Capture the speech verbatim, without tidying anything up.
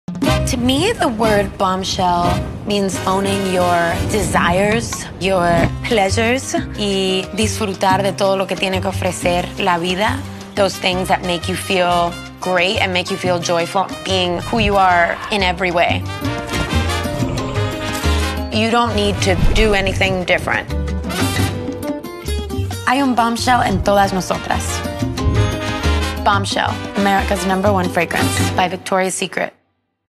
To me, the word bombshell means owning your desires, your pleasures, y disfrutar de todo lo que tiene que ofrecer la vida. Those things that make you feel great and make you feel joyful, being who you are in every way. You don't need to do anything different. Hay un bombshell en todas nosotras. Bombshell, America's number one fragrance by Victoria's Secret.